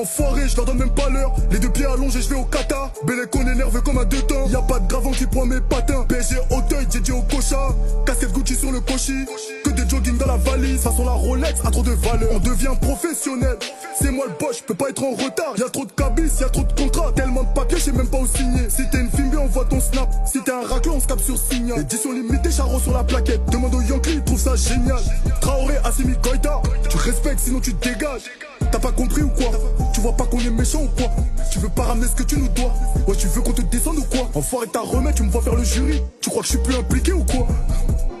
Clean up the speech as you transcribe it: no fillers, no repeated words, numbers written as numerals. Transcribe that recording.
Enfoiré, je leur donne même pas l'heure. Les deux pieds allongés, je vais au kata. Bellecon est nerveux comme un deux temps. Y'a pas de gravant qui prend mes patins. PSG Auteuil, dédié au cocha. Casquette Gucci sur le cochi. Que des jogging dans la valise. Ça sent la Rolex a trop de valeur. On devient professionnel. C'est moi le boss, je peux pas être en retard. Y'a trop de cabis, y'a trop de contrats. Tellement de papiers, je sais même pas où signer. Si t'es une filmée, on voit ton snap. Si t'es un racleur, on se capte sur signal. Édition limitée, charron sur la plaquette. Demande au Yankee, il trouve ça génial. Traoré, Assimi Goïta. Tu respectes, sinon tu dégages. T'as pas compris ou quoi? Tu vois pas qu'on est méchant ou quoi? Tu veux pas ramener ce que tu nous dois? Ouais, tu veux qu'on te descende ou quoi? Enfoiré ta remède, tu me vois faire le jury. Tu crois que je suis plus impliqué ou quoi?